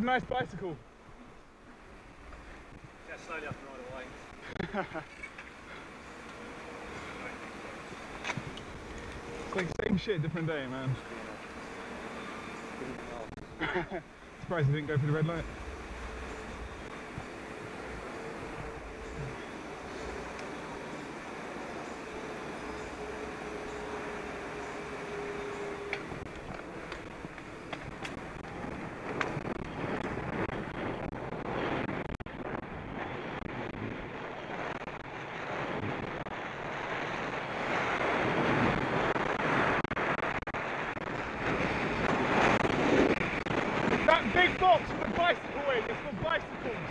With a nice bicycle. Get slowly up and ride away. It's like same shit, different day, man. Surprised you didn't go for the red light. That big box with the bicycle in, it's for bicycles.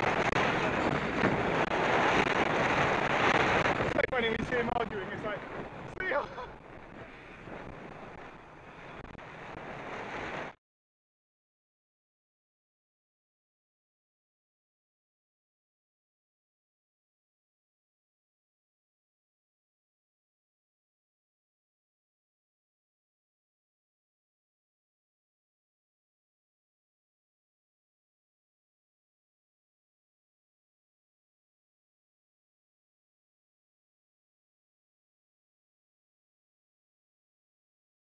It's so funny when you see him arguing, it's like,